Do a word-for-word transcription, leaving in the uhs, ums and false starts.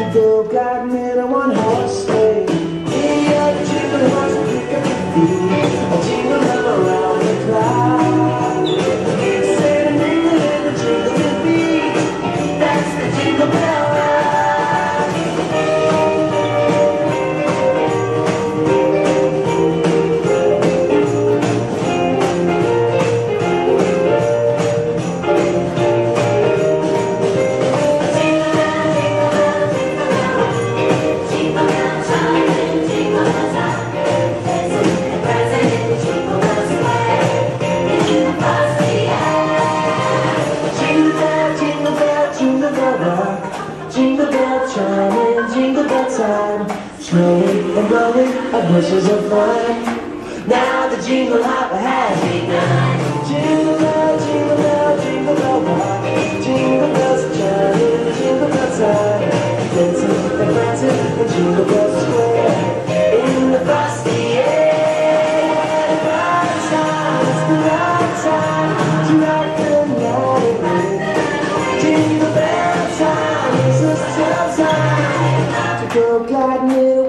go gliding in a one-horse sleigh. Giddy up, jingle horse, pick up your feet, a jingle all around the clock. Santa mingle in the jingling beat, that's the Jingle Bell Rock. Jingle bell chiming, jingle bell time, snowing and blowing up bushels of fun. Now the jingle hop has begun. Jingle bell, jingle bell, jingle bell rock. Jingle bells are chiming, jingle bell time, dancing and prancing in Jingle Bell Square in the frosty air. The right time, it's the right time to rock the night away. Jingle bell time. Go gliding in